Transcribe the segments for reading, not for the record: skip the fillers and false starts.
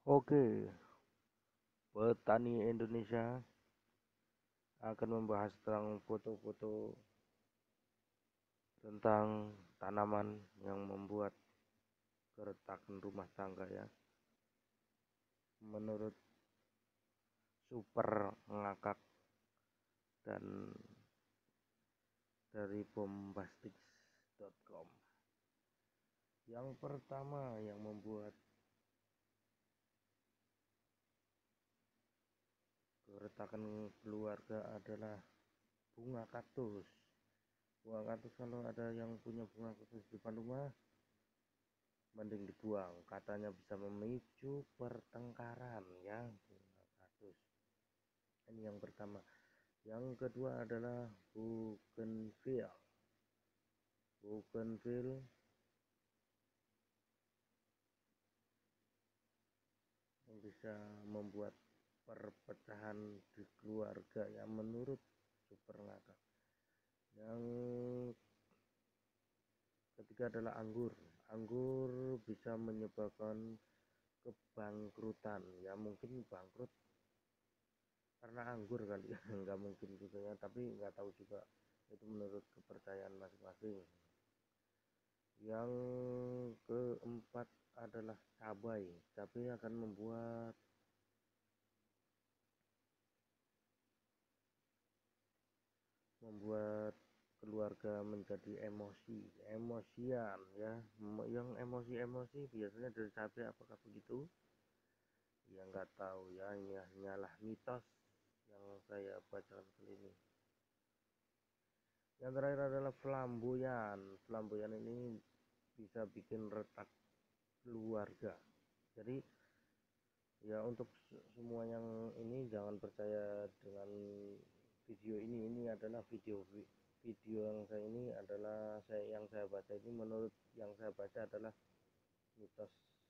Oke, petani Indonesia akan membahas tentang foto-foto tentang tanaman yang membuat keretakan rumah tangga ya. Menurut Super Ngakak dan dari bombastix.com. Yang pertama yang membuat keretakan keluarga adalah bunga kaktus. Bunga kaktus, kalau ada yang punya bunga kaktus di depan rumah, mending dibuang, katanya bisa memicu pertengkaran ya. Bunga kaktus ini yang pertama. Yang kedua adalah bougainville. Bougainville yang bisa membuat perpecahan di keluarga ya, menurut Super Ngakak. Yang ketiga adalah anggur. Anggur bisa menyebabkan kebangkrutan ya, mungkin bangkrut karena anggur kali ya. Nggak mungkin juga ya, tapi nggak tahu juga, itu menurut kepercayaan masing-masing. Yang keempat adalah cabai. Cabai akan membuat keluarga menjadi emosian ya. Yang emosi biasanya dari cabai, apakah begitu? Ya nggak tahu ya, ini hanyalah mitos yang saya baca kali ini. Yang terakhir adalah flamboyan. Flamboyan ini bisa bikin retak keluarga. Jadi ya, untuk semua yang ini jangan percaya dengan video ini. Ini adalah video yang saya baca ini, menurut yang saya baca adalah mitos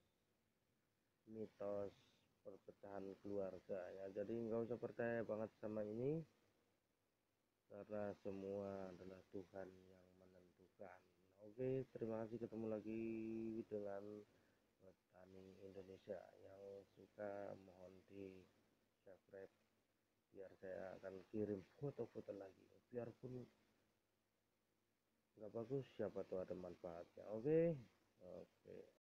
mitos perpecahan keluarga ya. Jadi nggak usah percaya banget sama ini, karena semua adalah Tuhan yang menentukan. Oke, terima kasih, ketemu lagi dengan petani Indonesia. Yang suka mohon di subscribe, biar saya akan kirim foto-foto lagi, biarpun nggak bagus, siapa tahu ada manfaatnya. Oke.